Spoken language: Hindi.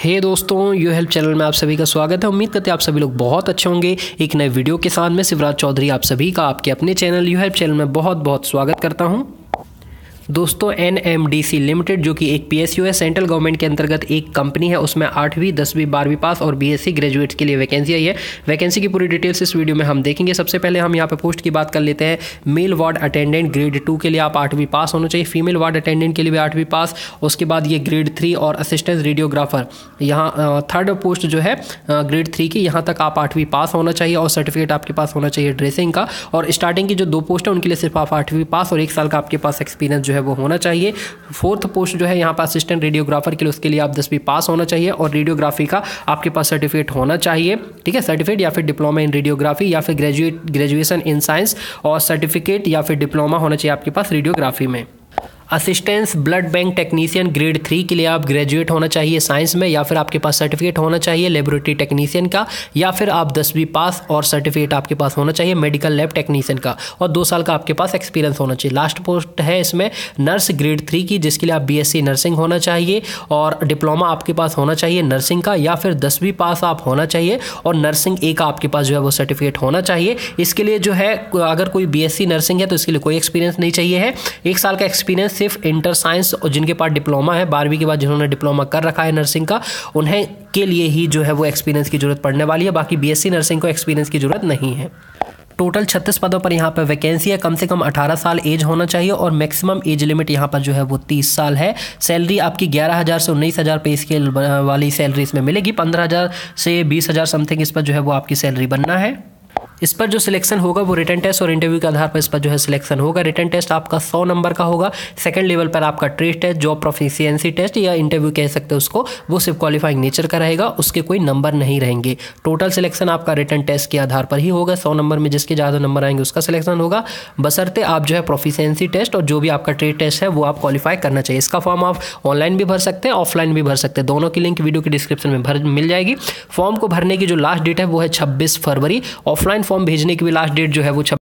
हे दोस्तों, यू हेल्प चैनल में आप सभी का स्वागत है। उम्मीद करते हैं आप सभी लोग बहुत अच्छे होंगे। एक नए वीडियो के साथ मैं शिवराज चौधरी आप सभी का आपके अपने चैनल यू हेल्प चैनल में बहुत बहुत स्वागत करता हूं। दोस्तों, NMDC लिमिटेड जो कि एक PSU है, सेंट्रल गवर्नमेंट के अंतर्गत एक कंपनी है। उसमें 8वीं 10वीं 12वीं पास और BSc ग्रेजुएट्स के लिए वैकेंसी आई है। वैकेंसी की पूरी डिटेल्स इस वीडियो में हम देखेंगे। सबसे पहले हम यहाँ पे पोस्ट की बात कर लेते हैं। मेल वार्ड अटेंडेंट ग्रेड 2 के लिए आप 8वीं पास होना चाहिए। फीमेल वार्ड अटेंडेंट के लिए भी 8वीं पास। उसके बाद ये ग्रेड 3 और असिस्टेंट रेडियोग्राफर, यहाँ थर्ड पोस्ट जो है ग्रेड 3 की, यहाँ तक आप 8वीं पास होना चाहिए और सर्टिफिकेट आपके पास होना चाहिए ड्रेसिंग का। और स्टार्टिंग की जो 2 पोस्ट है उनके लिए सिर्फ आप 8वीं पास और 1 साल का आपके पास एक्सपीरियंस जो है वो होना चाहिए। फोर्थ पोस्ट जो है यहाँ पर असिस्टेंट रेडियोग्राफर के लिए, उसके लिए आप 10वीं पास होना चाहिए और रेडियोग्राफी का आपके पास सर्टिफिकेट होना चाहिए। ठीक है, सर्टिफिकेट या फिर डिप्लोमा इन रेडियोग्राफी या फिर ग्रेजुएशन इन साइंस और सर्टिफिकेट या फिर डिप्लोमा होना चाहिए आपके पास रेडियोग्राफी में। Assistance blood bank technician grade 3 के लिए आप ग्रेजुएट होना चाहिए साइंस में, या फिर आपके पास सर्टिफिकेट होना चाहिए लेबोरेटरी टेक्नीशियन का, या फिर आप 10वीं पास और सर्टिफिकेट आपके पास होना चाहिए मेडिकल लैब टेक्नीशियन का, और 2 साल का आपके पास एक्सपीरियंस होना चाहिए। लास्ट पोस्ट है इसमें नर्स ग्रेड 3 की, जिसके लिए आप BSc नर्सिंग होना चाहिए और डिप्लोमा आपके पास होना चाहिए नर्सिंग का, या फिर 10वीं पास आप होना चाहिए और नर्सिंग A का आपके पास जो है वो सर्टिफिकेट होना चाहिए। इसके लिए जो है अगर कोई BSc नर्सिंग है तो इसके लिए कोई एक्सपीरियंस नहीं चाहिए है। 1 साल का एक्सपीरियंस सिर्फ इंटर साइंस और जिनके पास डिप्लोमा है, 12वीं के बाद जिन्होंने डिप्लोमा कर रखा है नर्सिंग का, उन्हें के लिए ही जो है वो एक्सपीरियंस की जरूरत पड़ने वाली है। बाकी BSc नर्सिंग को एक्सपीरियंस की जरूरत नहीं है। टोटल 36 पदों पर यहाँ पर वैकेंसी है। कम से कम 18 साल एज होना चाहिए और मैक्सिमम एज लिमिट यहाँ पर जो है वो 30 साल है। सैलरी आपकी 11,000 से 19,000 पे स्केल वाली सैलरी इसमें मिलेगी। 15,000 से 20,000 समथिंग इस पर जो है वो आपकी सैलरी बनना है। इस पर जो सिलेक्शन होगा वो रिटन टेस्ट और इंटरव्यू के आधार पर इस पर जो है सिलेक्शन होगा। रिटन टेस्ट आपका 100 नंबर का होगा। सेकंड लेवल पर आपका trade test, job proficiency test या इंटरव्यू कह सकते हैं उसको, वो सिर्फ क्वालिफाइंग नेचर का रहेगा, उसके कोई नंबर नहीं रहेंगे। टोटल सिलेक्शन आपका रिटन टेस्ट के आधार पर ही होगा। 100 नंबर में जिसके ज़्यादा नंबर आएंगे उसका सिलेक्शन होगा, बशर्ते आप जो है प्रोफिशिएंसी टेस्ट और जो भी आपका ट्रेड टेस्ट है वो आप क्वालिफाई करना चाहिए। इसका फॉर्म आप ऑनलाइन भी भर सकते हैं, ऑफलाइन भी भर सकते हैं। दोनों की लिंक वीडियो के डिस्क्रिप्शन में मिल जाएगी। फॉर्म को भरने की जो लास्ट डेट है वो है 26 फरवरी। ऑफलाइन फॉर्म भेजने की भी लास्ट डेट जो है वो